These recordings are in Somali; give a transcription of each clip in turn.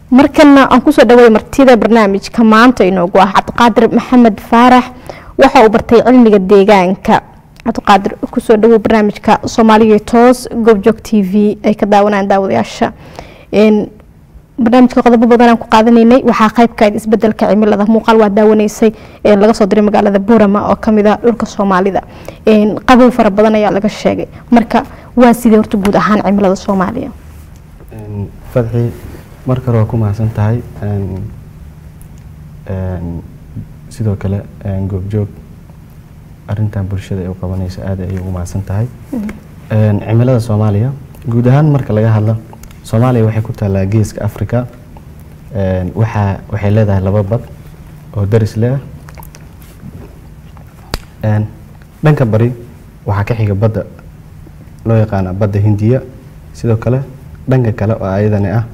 markana aan ku soo dhaweey martida barnaamijka maanta inoogu ah Cabdiqaadir Maxamed Faarax waxa uu bartay cilmiga deegaanka. Cabdiqaadir ku soo dhaweey barnaamijka Soomaaliya Toos Goobjoog TV ay ka daawanayaan daawadayaasha barnaamijka qodobo badan aan ku qaadanaynay waxa qayb ka ah isbedelka cimilada muuqaal waa daawanaysay laga soo diray magaalada Boorama oo kamid ah dhulka Soomaalida qabow fara badan ayaa laga sheegay marka waa sidee horta guud ahaan cimilada Soomaaliya fadhi marka hore ku mahadsan tahay sidoo kale goobjoog arintan bulshada ay u qabanayso aad ay ugu mahadsan tahay cimilada Soomaaliya guud ahaan marka laga hadlo Soomaaliya waxay ku taalaa geeska Afrika waxay leedahay laba bad oo daris leh dhanka bari waxa ka xiga badda loo yaqaan badda Hindiya sidoo kale dhanka kale oo ayadana ah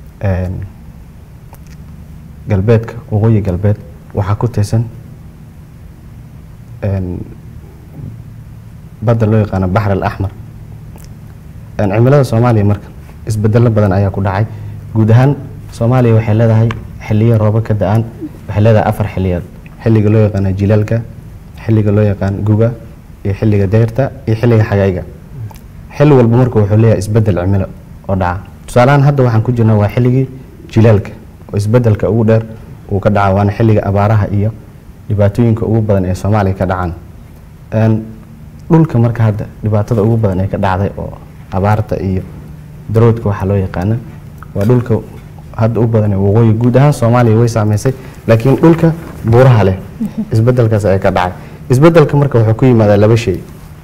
galbeedka waqooyi galbeed waxa ku teesan badda loo yaqaan Bahr al-Ahmar cimilada Soomaaliya marka isbedel badan ayaa ku dhacay guud ahaan Soomaaliya waxay leedahay xilliyo roob ka da'an waxay leedahay afar xilliyood xilliga loo yaqaan jiilaalka xilliga loo yaqaan guga iyo xilliga deyrta iyo xilliga xagayga xilli walba marka wuxuu leeyahay isbedel cimilo oo dhaca tusaalahan hadda waxaan ku jirnaa waa xilligii jiilaalka oo isbedelka ugu dheer uu ka dhaca waana xilliga abaaraha iyo dhibaatooyinka ugu badan ee Soomaaliya ka dhacaan dhulka marka hadda dhibaatada ugu badan ee ka dhacday oo abaarta iyo daroodka waxa loo yaqaan waa dhulka hadda u badan ee waqooyi guud ahaan Soomaaliya way saameysay laakiin dhulka buuraha leh isbedelkaas ay ka dhacay isbedelka marka wuxuu ku yimaadaa laba shay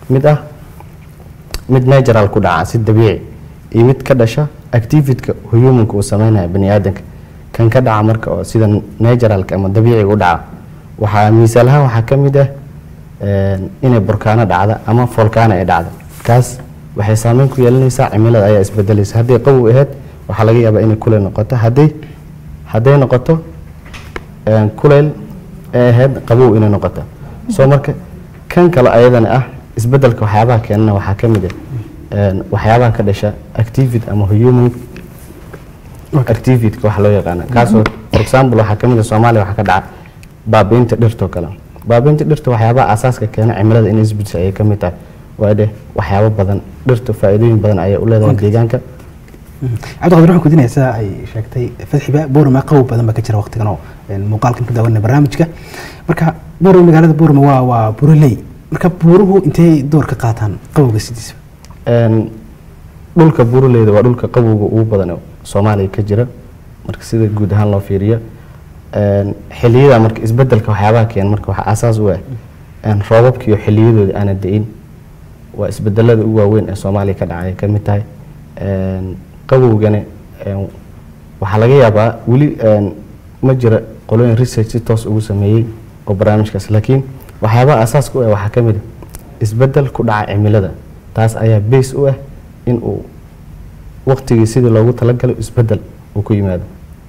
mid natural ku dhaca si dabiici iyo mid ka dhasha activity-ka human-ka uu sameeynaayo bani'aadamka kan ka dhaca marka oo sida natural-ka ama dabiiciga u dhaca waxa miisaalaha waxa kamid ah inay burkaano dhacda ama volcano ay dhacdo kaas waxay saameyn ku yeelanaysaa cimilada ayaa isbedelaysa haddii qabow ahayd waxa laga yaabaa inay kuleyl noqoto haday noqoto kuleyl ahayd qabow inay noqoto soo marka kan kale ayadana ah isbedelka waxyaabaha keenana waxa kamid ah waxyaabaha ka dhasha activity ama human activity waxa loo yaqaan kaasoo for example waxa kamid ah Soomaaliya waxa ka dhaca baabiinta dhirta kale baabiinta dhirta waxyaabaha asaaska keena cimilada in isbedel ay kamid tahay waade waxyaabo badan dhirta faa'iidooyin badan ay u leedahay deegaanka Cabdiqaadir waxaan ku dinaysaa ay sheegtay fadxiba Boorama qabow badan ba ka jira waqtigan oo muuqaalkan ka daawanay barnaamijka marka Boorama magaalada Boorama waa buraley marka buuruhu intee door ka qaataan qabowga sidiisa dhulka buraleyda waa dhulka qabowga ugu badan oo Soomaaliya ka jira marka sida guud ahaan loo fiiriyo xilliyada marka isbedelka waxyaabaha keen marka waxa asaas u ah roobabka iyo xilliyadooda aan da'in waa isbedelada ugu waaweyn ee Soomaaliya ka dhacay kamid tahay qabowgana waxa laga yaabaa wali ma jira qoloyin research si toos ugu sameeyay oo barnaamijkaas laakiin waxyaabaha asaas ku ah waxa kamid ah isbedel ku dhaca cimilada taas ayaa base u ah in uu waqtigii sidii loogu talagalay isbedel uu ku yimaado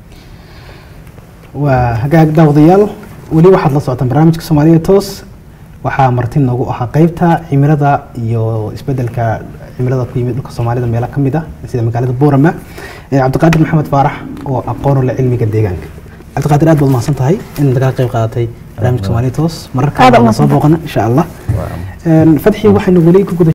waa hagaag daawadayaal wali waxaad la socotaan barnaamijka Soomaaliya Toos waxaa martin noogu ahaa qaybta cimilada iyo isbedelka cimilada ku yimid dhulka Soomaalida meelo kamid ah sida magaalada Boorama Cabdiqaadir Maxamed Faarax oo aqoon u leh cilmiga deegaanka Cabdiqaadir aad baad mahadsan tahay in laga qayb qaadatay barnaamijka Soomaaliya Toos mararka soo booqana insha Allah fadxi waxaynu wali ku